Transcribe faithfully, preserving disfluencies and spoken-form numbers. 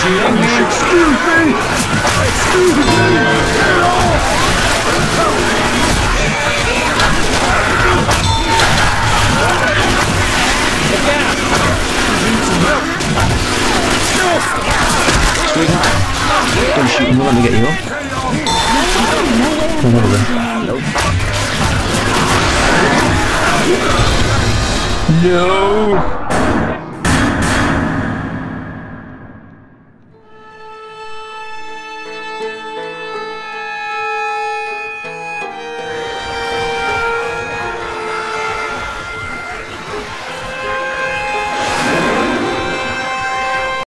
shooting me? Excuse me! Excuse me! Sweetheart, don't shoot him, let me get you up. Come over there. Nope. No!